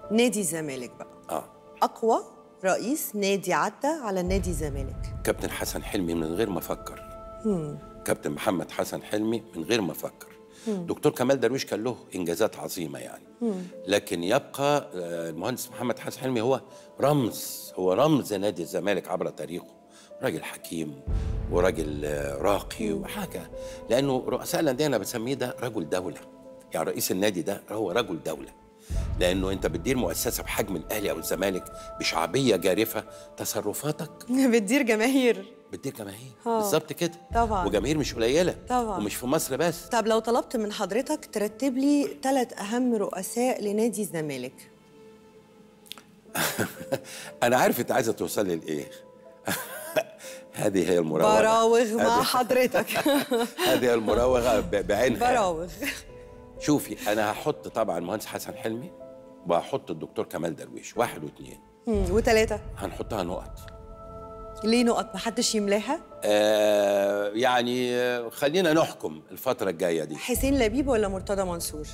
نادي الزمالك بقى اقوى رئيس نادي عدى على نادي الزمالك؟ كابتن حسن حلمي من غير ما افكر. كابتن محمد حسن حلمي من غير ما افكر. دكتور كمال درويش كان له انجازات عظيمه يعني. لكن يبقى المهندس محمد حسن حلمي هو رمز نادي الزمالك عبر تاريخه. راجل حكيم وراجل راقي وحاجه، لانه رؤساء الانديه انا بسميه ده رجل دوله. يعني رئيس النادي ده هو رجل دوله، لانه انت بتدير مؤسسه بحجم الاهلي او الزمالك بشعبيه جارفه. تصرفاتك بتدير جماهير بالظبط كده طبعا، وجماهير مش قليله طبعا، ومش في مصر بس. طب لو طلبت من حضرتك ترتب لي 3 أهم رؤساء لنادي الزمالك. انا عارف انت عايزه توصلي لايه. هذه هي المراوغه. براوغ مع حضرتك. هذه هي المراوغه بعينها. براوغ. شوفي، انا هحط طبعا المهندس حسن حلمي وهحط الدكتور كمال درويش 1 و2 و3 هنحطها نقط. ليه نقط؟ محدش يملاها؟ يعني خلينا نحكم الفترة الجاية دي. حسين لبيب ولا مرتضى منصور؟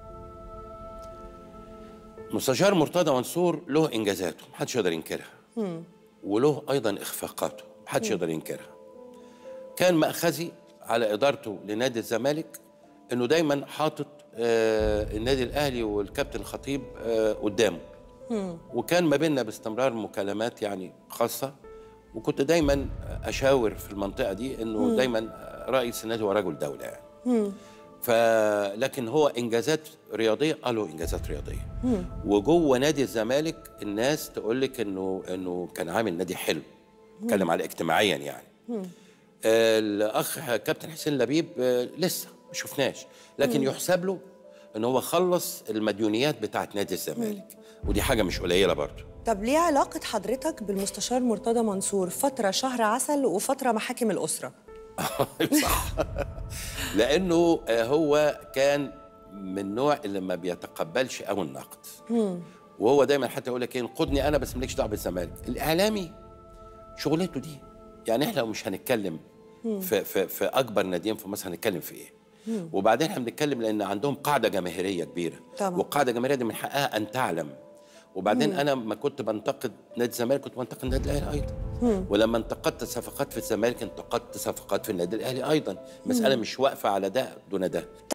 مستشار مرتضى منصور له إنجازاته محدش يقدر ينكرها. وله أيضا إخفاقاته محدش يقدر ينكرها. كان مأخذي على إدارته لنادي الزمالك إنه دايما حاطط النادي الأهلي والكابتن الخطيب قدامه. وكان ما بيننا باستمرار مكالمات يعني خاصة، وكنت دايما اشاور في المنطقه دي انه دايما رئيس النادي هو رجل دوله يعني. لكن هو انجازات رياضيه، له انجازات رياضيه. وجوه نادي الزمالك الناس تقول لك انه كان عامل نادي حلو. اتكلم على اجتماعيا يعني. الاخ كابتن حسين لبيب لسه ما شفناش، لكن يحسب له ان هو خلص المديونيات بتاعت نادي الزمالك، ودي حاجه مش قليله برضه. طب ليه علاقة حضرتك بالمستشار مرتضى منصور فترة شهر عسل وفترة محاكم الأسرة؟ صح. لأنه هو كان من النوع اللي ما بيتقبلش أو النقد. وهو دايما حتى يقول لك ايه، انقدني أنا بس مالكش دعوة بالزمالك. الإعلامي شغلته دي. يعني احنا لو مش هنتكلم في أكبر ناديين في مصر هنتكلم في ايه؟ وبعدين احنا بنتكلم لأن عندهم قاعدة جماهيرية كبيرة. طبعا. والقاعدة الجماهيرية دي من حقها أن تعلم. وبعدين انا ما كنت بنتقد نادي الزمالك كنت بنتقد النادي الاهلي ايضا. ولما انتقدت صفقات في الزمالك انتقدت صفقات في النادي الاهلي ايضا. مساله مش واقفه على ده دون ده.